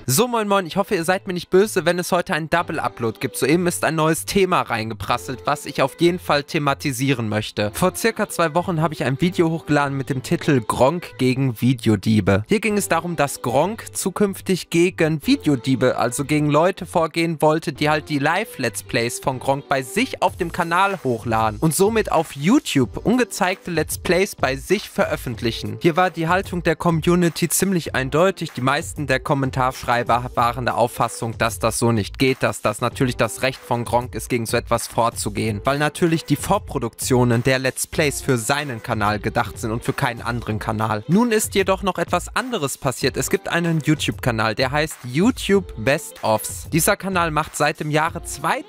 So, moin moin, ich hoffe, ihr seid mir nicht böse, wenn es heute einen Double-Upload gibt. Soeben ist ein neues Thema reingeprasselt, was ich auf jeden Fall thematisieren möchte. Vor circa 2 Wochen habe ich ein Video hochgeladen mit dem Titel Gronkh gegen Videodiebe. Hier ging es darum, dass Gronkh zukünftig gegen Videodiebe, also gegen Leute vorgehen wollte, die halt die Live-Let's Plays von Gronkh bei sich auf dem Kanal hochladen und somit auf YouTube ungezeigte Let's Plays bei sich veröffentlichen. Hier war die Haltung der Community ziemlich eindeutig. Die meisten der Kommentarschreiber waren der Auffassung, dass das so nicht geht, dass das natürlich das Recht von Gronkh ist, gegen so etwas vorzugehen, weil natürlich die Vorproduktionen der Let's Plays für seinen Kanal gedacht sind und für keinen anderen Kanal. Nun ist jedoch noch etwas anderes passiert. Es gibt einen YouTube-Kanal, der heißt YouTube Best-Ofs. Dieser Kanal macht seit dem Jahre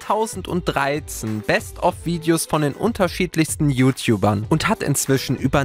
2013 Best-of-Videos von den unterschiedlichsten YouTubern und hat inzwischen über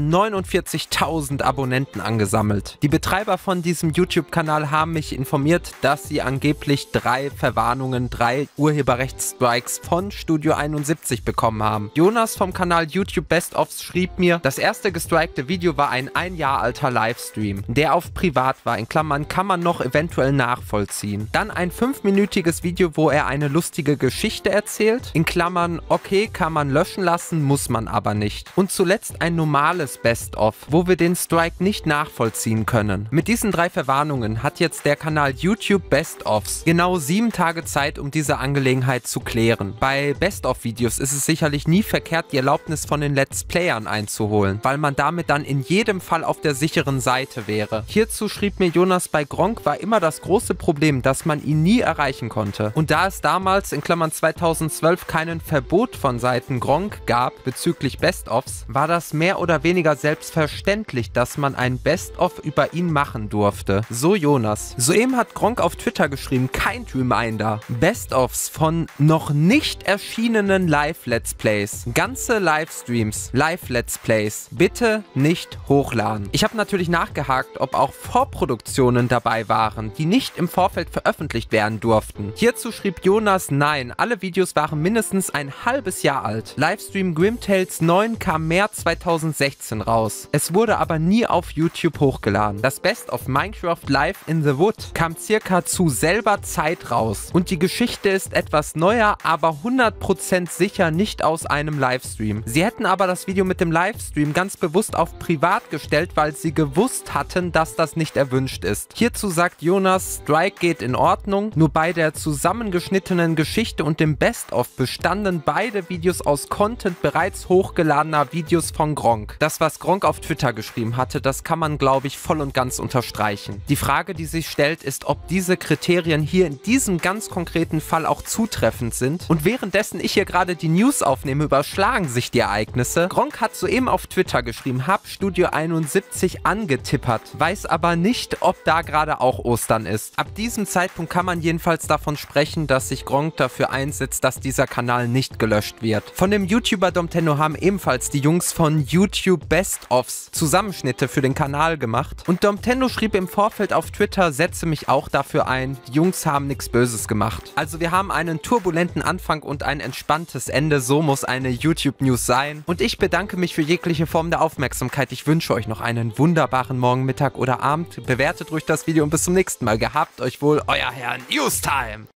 49.000 Abonnenten angesammelt. Die Betreiber von diesem YouTube-Kanal haben mich informiert, dass sie angeblich 3 Verwarnungen, 3 Urheberrechtsstrikes von Studio 71 bekommen haben. Jonas vom Kanal YouTube Best-Ofs schrieb mir, das erste gestrikte Video war ein Jahr alter Livestream, der auf privat war, in Klammern kann man noch eventuell nachvollziehen. Dann ein 5-minütiges Video, wo er eine lustige Geschichte erzählt, in Klammern okay, kann man löschen lassen, muss man aber nicht. Und zuletzt ein normales Best-of, wo wir den Strike nicht nachvollziehen können. Mit diesen 3 Verwarnungen hat jetzt der Kanal YouTube Best-Ofs genau 7 Tage Zeit, um diese Angelegenheit zu klären. Bei Best-of-Videos ist es sicherlich nie verkehrt, die Erlaubnis von den Let's Playern einzuholen, weil man damit dann in jedem Fall auf der sicheren Seite wäre. Hierzu schrieb mir Jonas, bei Gronkh war immer das große Problem, dass man ihn nie erreichen konnte. Und da es damals, in Klammern 2012, keinen Verbot von Seiten Gronkh gab bezüglich Best-Ofs, war das mehr oder weniger selbstverständlich, dass man ein Best-of über ihn machen durfte. So Jonas. Soeben hat Gronkh auf Twitter geschrieben, kein Reminder. Best-ofs von noch nicht erschienenen Live-Let's Plays. Ganze Livestreams, Live-Let's Plays. Bitte nicht hochladen. Ich habe natürlich nachgehakt, ob auch Vorproduktionen dabei waren, die nicht im Vorfeld veröffentlicht werden durften. Hierzu schrieb Jonas, nein, alle Videos waren mindestens ein halbes Jahr alt. Livestream Grimtales 9 kam März 2016 raus. Es wurde aber nie auf YouTube hochgeladen. Das Best-of Minecraft Live in the Wood kam circa zu selber Zeit raus. Und die Geschichte ist etwas neuer, aber 100% sicher nicht aus einem Livestream. Sie hätten aber das Video mit dem Livestream ganz bewusst auf privat gestellt, weil sie gewusst hatten, dass das nicht erwünscht ist. Hierzu sagt Jonas, Strike geht in Ordnung, nur bei der zusammengeschnittenen Geschichte und dem Best-of bestanden beide Videos aus Content bereits hochgeladener Videos von Gronkh. Das, was Gronkh auf Twitter geschrieben hatte, das kann man, glaube ich, voll und ganz unterstreichen. Die Frage, die sich stellt, ist, ob diese Kriterien hier in diesem ganz konkreten Fall auch zutreffend sind. Und währenddessen ich hier gerade die News aufnehme, überschlagen sich die Ereignisse. Gronkh hat soeben auf Twitter geschrieben, hab Studio 71 angetippert, weiß aber nicht, ob da gerade auch Ostern ist. Ab diesem Zeitpunkt kann man jedenfalls davon sprechen, dass sich Gronkh dafür einsetzt, dass dieser Kanal nicht gelöscht wird. Von dem YouTuber Domtenno haben ebenfalls die Jungs von YouTube Best-Ofs Zusammenschnitte für den Kanal gemacht. Und Domtenno schrieb im Vorfeld auf Twitter, setze mich auch dafür ein, die Jungs haben nichts Böses gemacht. Also wir haben einen turbulenten Anfang und ein entspanntes Ende, so muss eine YouTube-News sein. Und ich bedanke mich für jegliche Form der Aufmerksamkeit. Ich wünsche euch noch einen wunderbaren Morgen, Mittag oder Abend. Bewertet ruhig das Video und bis zum nächsten Mal. Gehabt euch wohl, euer Herr Newstime.